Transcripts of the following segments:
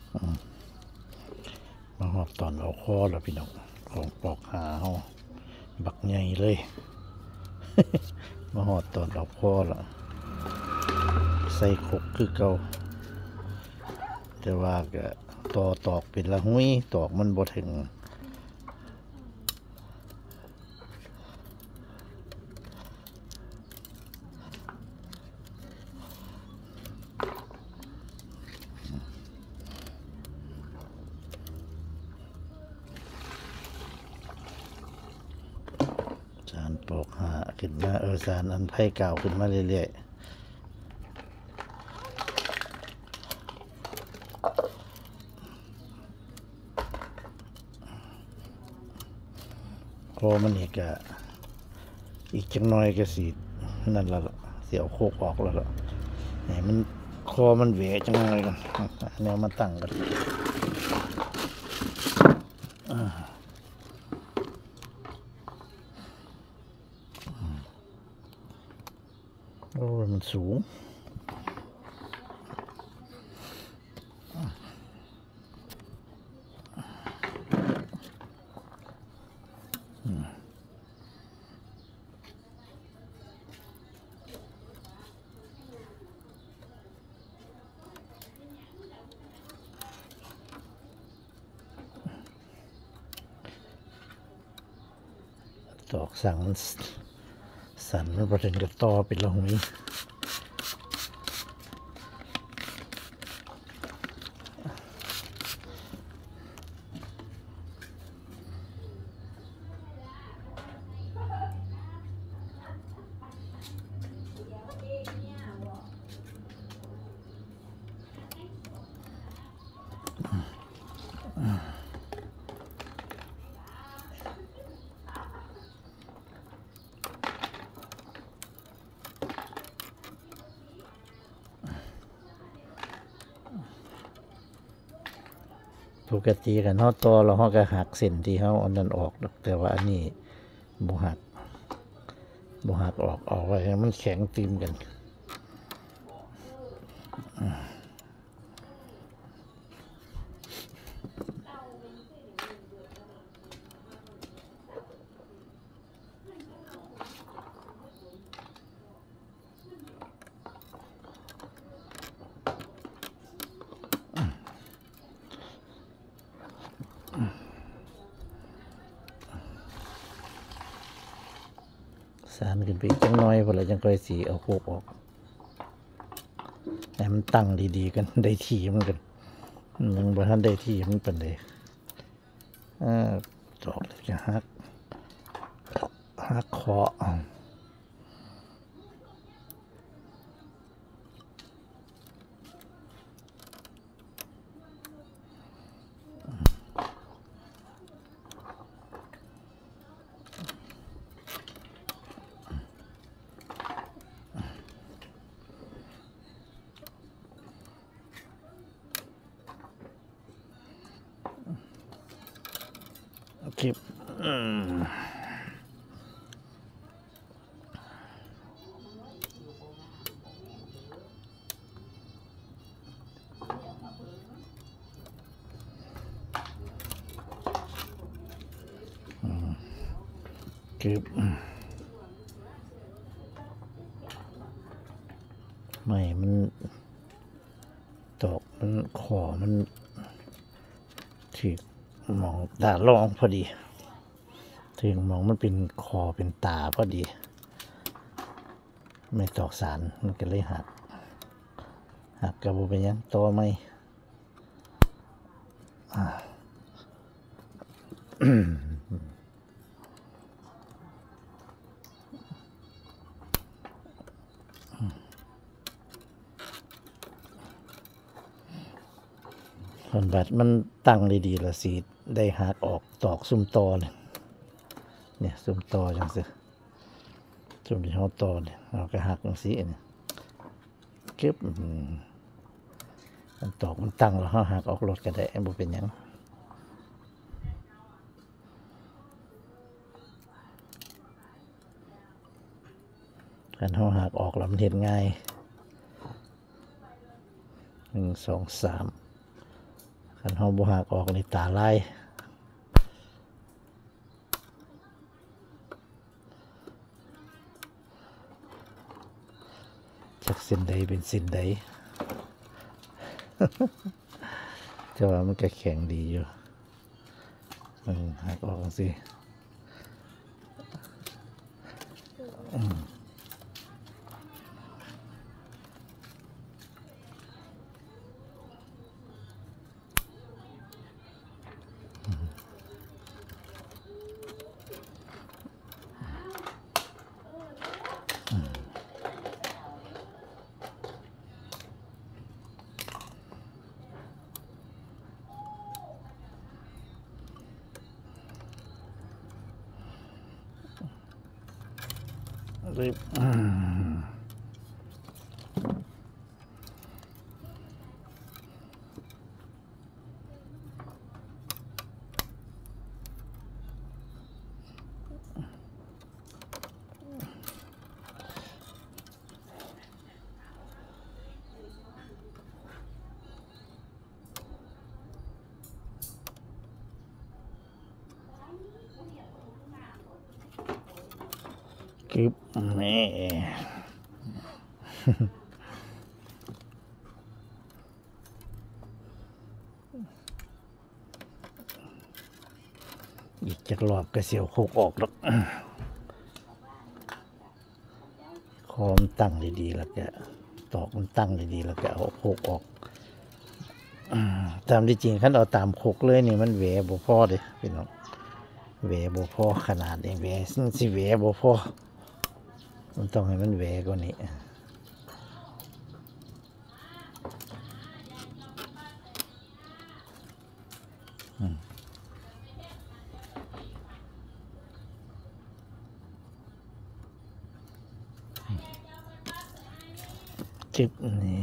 มาหอดตอนเอาคอแล้วพี่น้องของปอกหาเฮาบักใหญ่เลย มาหอดตอนเอาคอแล้วใส่ขกคือเก่าแต่ว่าก็ตอกเป็นละหุ้ยตอกมันบ่ถึงสารปอกหาขึ้นมาสารอันไผ่เก่าขึ้นมาเรื่อยๆพอมันอีกจังน้อยก็สินั่นละเสียวโคกออกแล้วล่ะนี่มันคอมันเหวจังเลยกันแนวมาตั้งกันโอ้มันสูงตอกสั่งมันสั่นมันประเด็นกับต่อเป็นละหุยปกติกันเฮาต่อแล้วเฮาก็หักเส้นที่เฮาอันนั้นออกแต่ว่าอันนี้บ่หักออกไว้ให้มันแข็งติมกันสารขึ้นไปจังน้อยพอแล้วจังค่อยสีเอาโคกออกให้มันตั้งดีๆกันได้ที่มันกันยังบ่ทันได้ที่มันเป็นเลยจอกเลยจะหักคอคลิปไม่มันตอกมันขอมันถึงมองตาลองพอดีถึงมองมันเป็นคอเป็นตาพอดีไม่ตอกสารมันก็เลยหักกระบุเป็นยังตัวไม่คนบัดมันตั้งดีๆละสีได้หักออกตอกซุ่มตอเนี่ยซุ่มตอจังสิซุ่มที่เขาตอเนี่ยเราก็หักจังสิเนี่ยเก็บมันตอกมันตั้งแล้วเขาหักออกรถก็ได้บ่เป็นยังการเขาหักออกแล้วมันเห็นง่าย1 2 3 คันเฮาบ่หักออกนี่ตาลายจักเส้นใดเป็นเส้นใด แต่ว่ามันก็แข็งดีอยู่หักออกสิรีบกึบนี่ อีกจักรอบก็เสียวโคกออกแล้วคอมตั้งดีๆแล้วก็ตอกมันตั้งดีๆแล้วก็เอาโคกออกตามที่จริงขั้นเอาตามโคกเลยนี่มันแหวบ่พอเลยพี่น้องแหวบ่พอขนาดเองแหวสิแหวบ่พอมันต้องให้มันแหวกว่านี้จึบนี่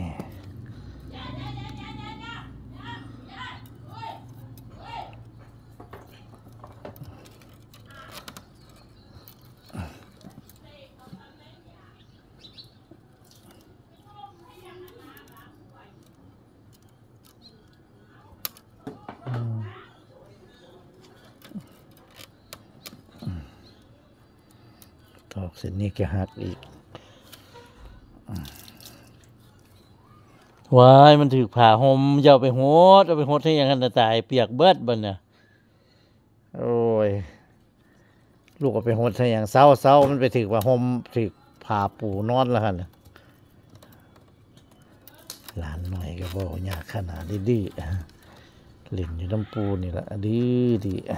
ตอกเสร็จนี่ก็หักอีกวายมันถือผ่าห่มอย่าไปโหดเอาไปโหดให้ยังกันตายเปียกเบิดบ่เนี่ยโอ้ยลูกเอาไปโหดให้ยังเศร้ามันไปถือว่าห่มถือผ่าปูนอนแล้วกันหลานหน่อยก็บอกยากขนาดดื้อเล่นอยู่น้ำปูนี่แหละดื้อ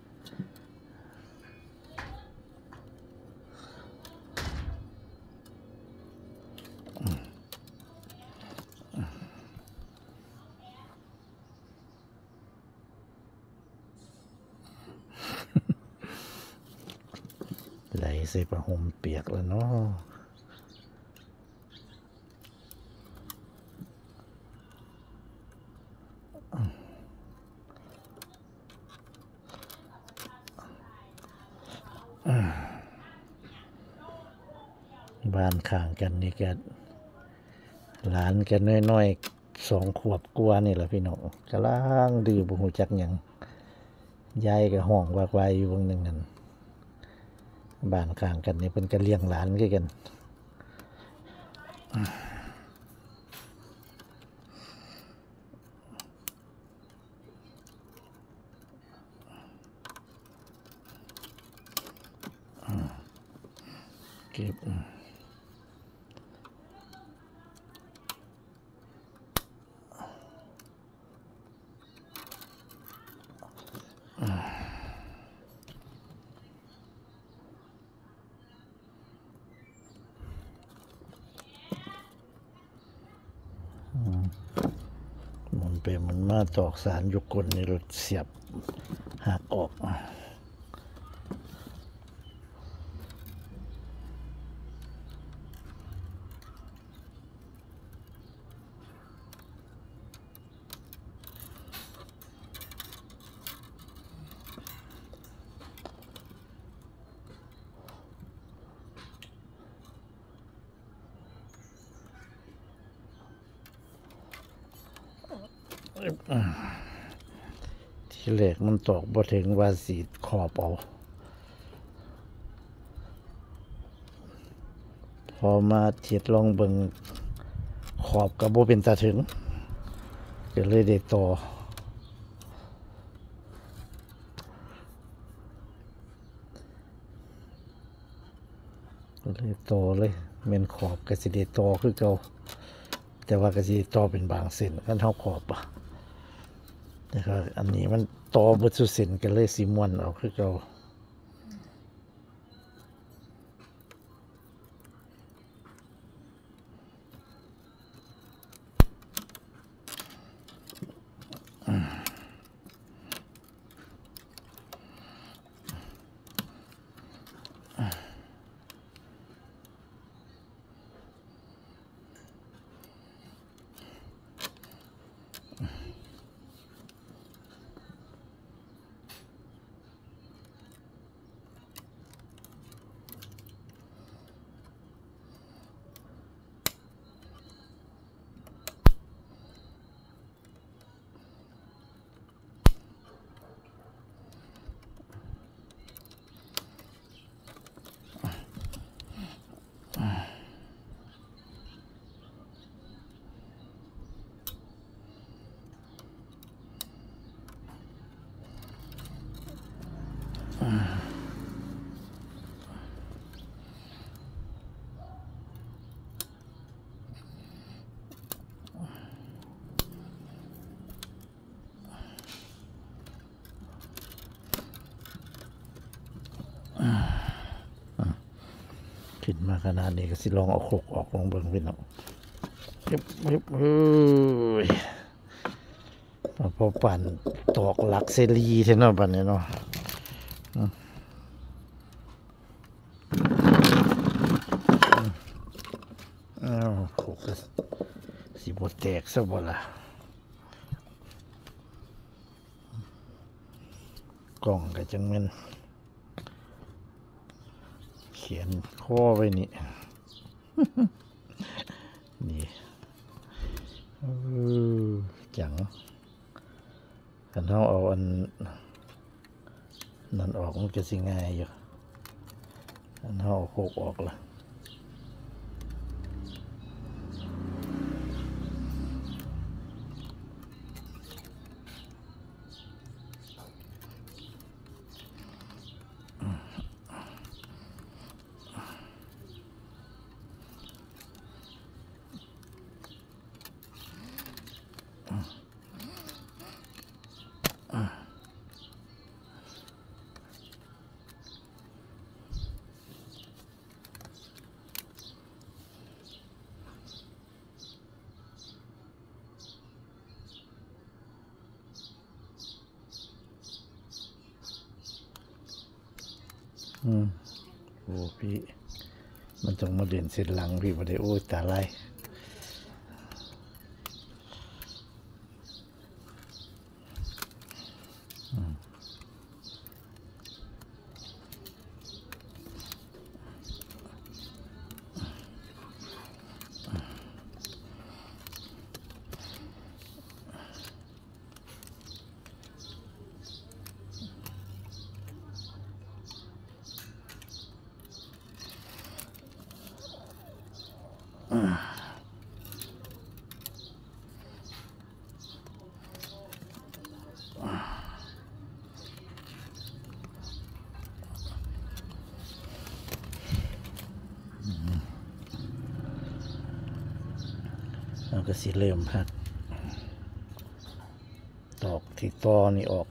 ไหลใส่ผ้าห่มเปียกแล้วเนาะบ้านข้างกันนี่กันหลานกันน้อยๆ2 ขวบกว่านี่แหละพี่น้องกำลังดื้อบ่ฮู้จักหยังยายก็ห้องวากวายอยู่วงหนึ่งนั่นบ้านข้างกันนี่เพิ่นก็เลี้ยงหลานคือกันเก็บมันไปมันมาตอกสารยุกลนี่รถเสียบหักออกที่แรกมันตอกบ่ถึงว่าสีขอบเอาพอมาเทียดลองเบิ่งขอบกับบ่เป็นตาถึงก็เลยได้ต่อเลยต่อเลยเมนขอบก็สิได้ต่อคือเก่าแต่ว่าก็สิต่อเป็นบางเส้นกันเท่าขอบแต่ก็อันนี้มันต่อบ่สุดเส้นก็เลยสิม้วนเอาคือเก่าขึ้นมาขนาดนี้ก็สิลองเอาโคกออกลองเบิ่งพี่น้องพอปั่นตอกหลักเซรีเท่านั้นบัดนี้เนาะโคกก็สิบ่แตกซะบ่ล่ะกล่องก็จังแม่นเขียนข้อไว้นี่ นี่จังกันเขาเอาอันนั่นออกมันจะสิง่ายอยู่อันเขาเอาโคกออกละโอ้พี่มันต้องมาเด่นเส้นหลังพี่มาได้โอ้ยตาไล่เราก็สิเริ่มหักตอกที่ตอนี่ออก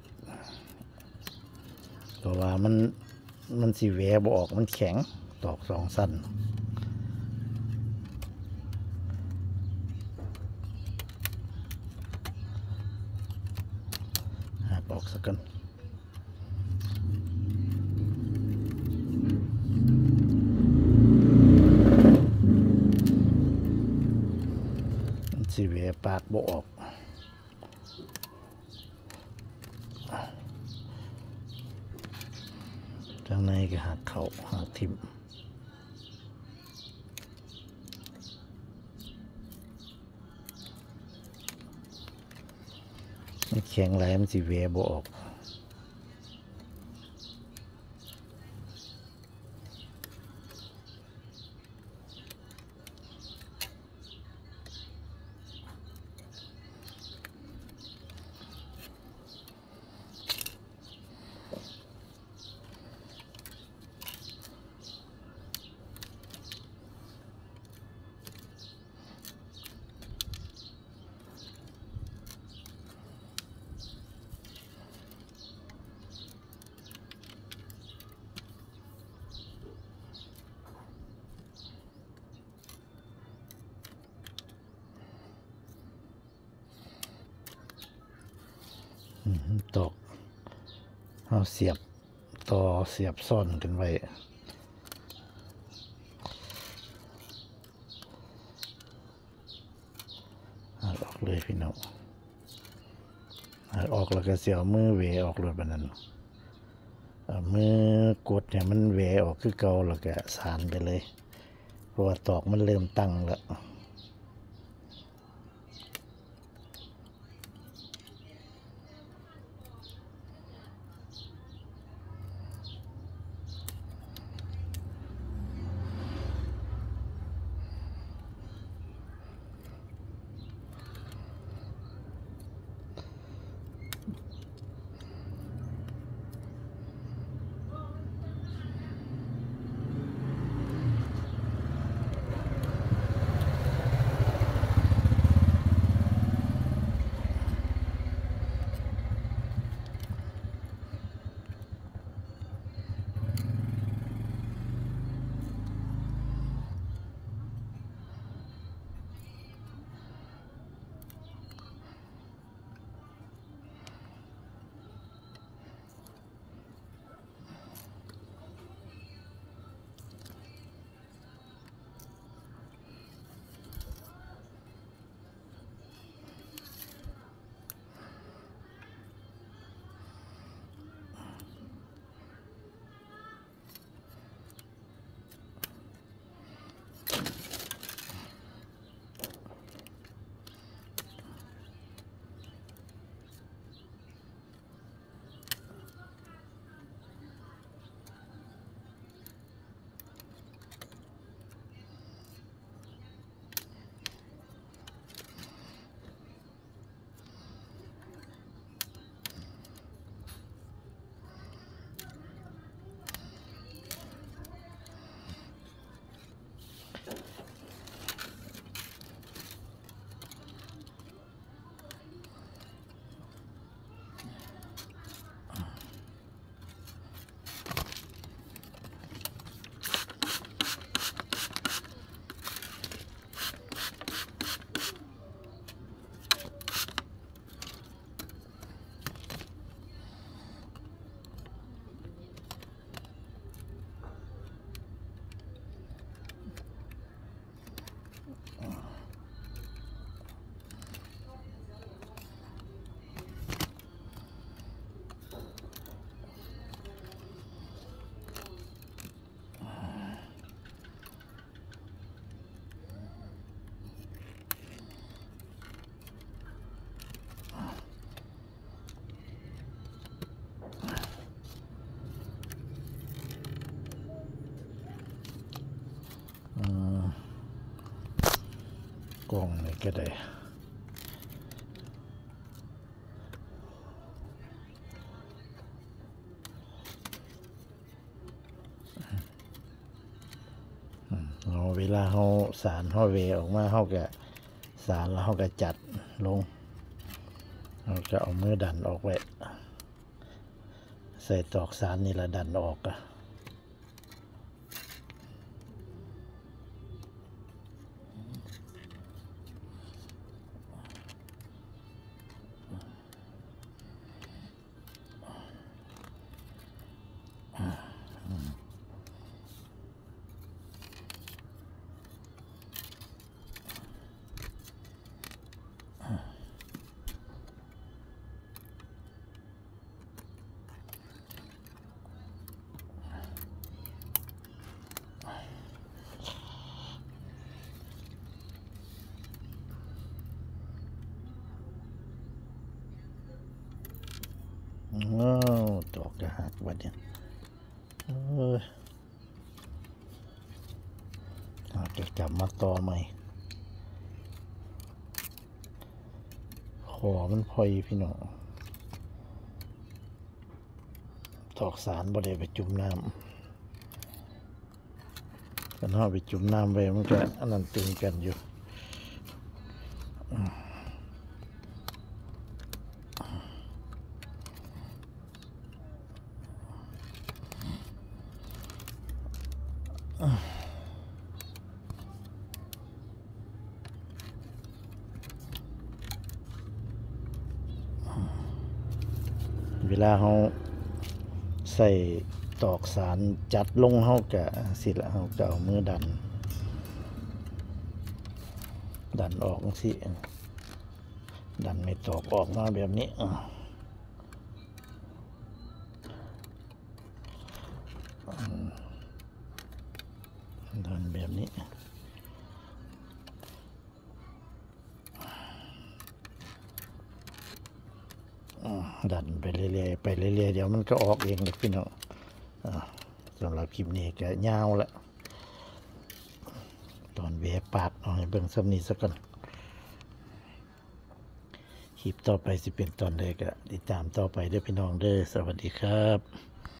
เพราะว่ามันสิแหวบ่ออกมันแข็งตอกสองสั้นหักออกสักกันสิแหวปากบ่ออกข้างในก็หักเข่าหักทิ่มมันแข็งหลายมันสิแหวบ่ออกตอกเอาเสียบต่อเสียบซ่อนกันไว้หักออกเลยพี่น้องหักออกแล้วก็เสียวมือเวออกเลยแบบนั้นมือกดเนี่ยมันเวออกคือเก่าแล้วก็สานไปเลยเพราะว่าตอกมันเริ่มตั้งแล้วกล้องนี่ก็ได้เวลาเขาสารเขาเวออกมาเขาก็สารแล้วเขาก็จัดลงเราจะเอามือดันออกไว้ใส่ตอกสารนี่ละดันออกอะตอกจะหักบัดเนี่ยเราจะจับมาต่อใหม่ขอมันพอยพี่น้องตอกสารบ่ได้ไปจุ่มน้ำกันห่อไปจุ่มน้ำไปมันก็อันนั้นตึงกันอยู่เวลาเขาใส่ตอกสารจัดลงเขากะสิละเขาจะเอามือดันออกสิดันไม่ตอกออกมาแบบนี้ดันแบบนี้ดันไปเรื่อยๆไปเรื่อยๆเดี๋ยวมันก็ออกเองเลยพี่น้องสำหรับคลิปนี้ก็ยาวแล้วตอนเวปากเอาให้เบิ่งซ้ำนี้สักก่อนคลิปต่อไปสิเป็นตอนใดก็ติดตามต่อไปเด้อพี่น้องเด้อสวัสดีครับ